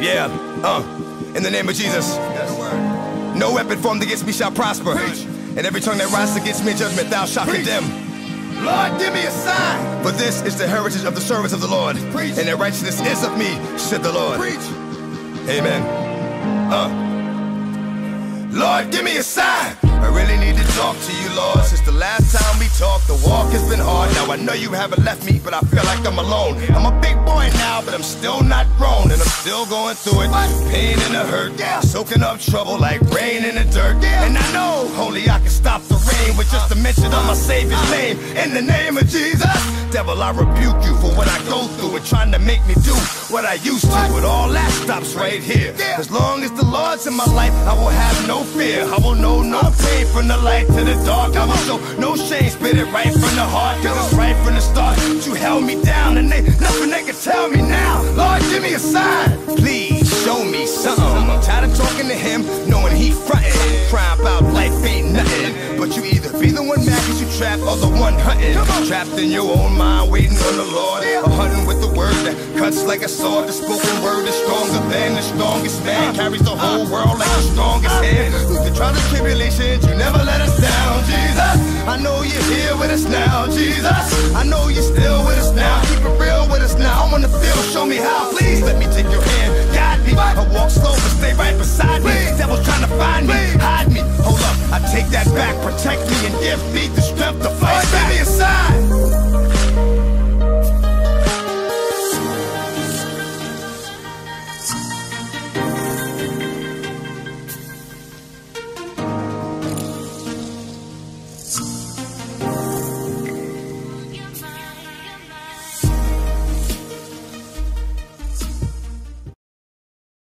Yeah, in the name of Jesus. No weapon formed against me shall prosper. And every tongue that rises against me in judgment thou shalt condemn. Lord, give me a sign. For this is the heritage of the servants of the Lord. And their righteousness is of me, said the Lord. Amen. Lord, give me a sign. I really need to talk to you, Lord. Since the last time we talked, the walk has been hard. Now I know you haven't left me, but I feel like I'm alone. I'm a big boy now, but I'm still not grown. And I'm still going through it. Pain and the hurt, soaking up trouble like rain in the dirt. And I know only I can stop the rain with just a mention of my Savior's name. In the name of Jesus, devil, I rebuke you for what I go through and trying to make me do what I used to. But all that stops right here. As long as the Lord's in my life, I will have no fear. I will know no pain from the light to the dark. I will show no shame, spit it right from the heart. Cause it's right from the start. You held me down and ain't nothing they can tell me now. Lord, give me a sign. Please show me something. I'm tired of talking to him, knowing he frontin'. Crying about life ain't nothing. But you either be the one mad cause you trapped or the one hunting. Trapped in your own mind, waiting on the Lord. Or hunting with the word that cuts like a sword. The spoken word is stronger than the strongest man. Carries the whole world like the strongest hand. Through the trials and tribulations, you never let us down, Jesus. I know you're here with us now, Jesus. I know you're still with us now. Keep it real with us now. I wanna feel, show me how. Please let me take your hand, guide me. I walk slow but stay right beside me. Devil's trying to find me, hide me. Hold up, I take that back, protect me and give me the strength to fight. Give me a sign.